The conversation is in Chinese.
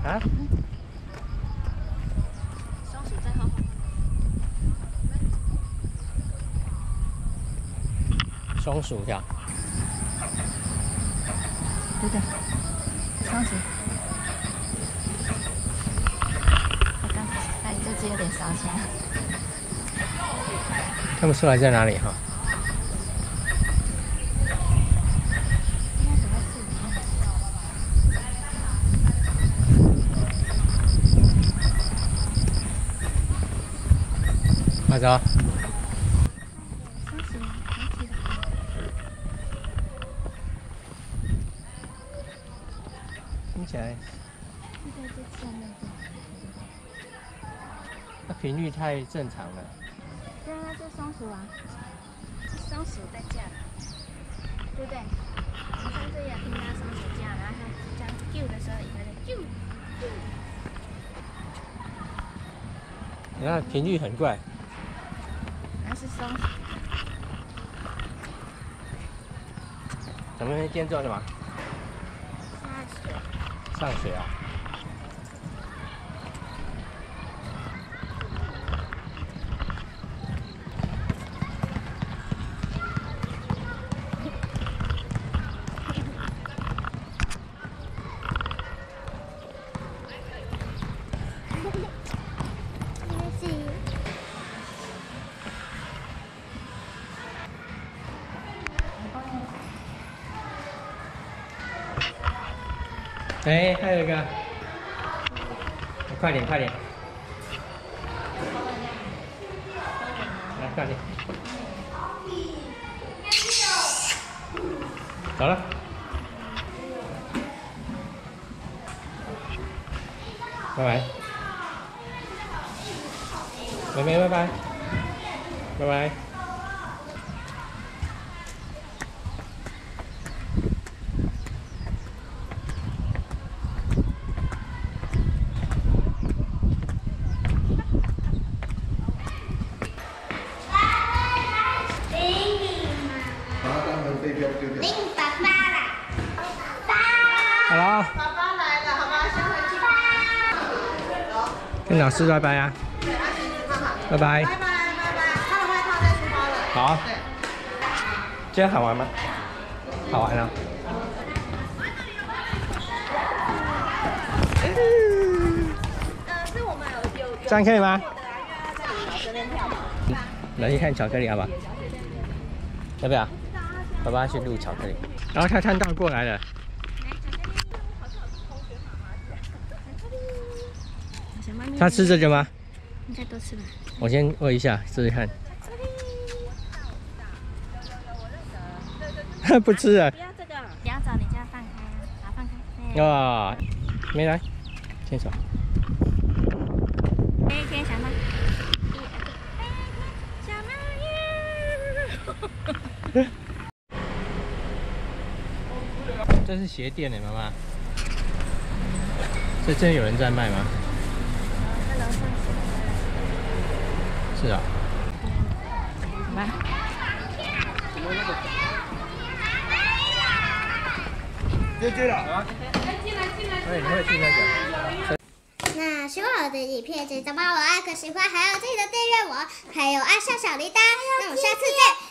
啊？ 松鼠在后。 松鼠跳。 对对，松鼠。我刚才这只有点烧香。 看不出来在哪里哈。快走！听起来，那频率太正常了。 对啊，这松鼠啊，松鼠在叫，对不对？我上次也听到松鼠叫，然后它这样叫的时候，也在叫。 你看频率很怪。 那是松鼠。 咱们今天做什么？ 下水。 上水啊。哎，还有一个，快点快点，来快点，走了，拜拜，妹妹拜拜，拜拜。好了， 爸爸来了，好吧，先回去吧。 跟老师拜拜啊！ 对，阿星子看好。 拜拜。 拜拜，他的外套在书包了。 好啊。 对。 今天好玩吗？好玩啊！ 是我们有这样可以吗？ 这边跳吧。 来去看巧克力好不好？要不要？爸爸去录巧克力。然后他看到过来了。他吃这个吗？ 应该都吃吧。 我先喂一下试试看。不吃啊！ 不要这个，不要走，你就要放开啊，好放开。 哇，没来，牵手。 天小猫，小猫耶！ 这是鞋店的妈妈，这真有人在卖吗？ 在楼上是啊。 来。 对了啊！哎，你会去那个？ 那喜欢我的影片，记得帮我按个喜欢，还要记得订阅我，还有按下小铃铛。那我们下次见。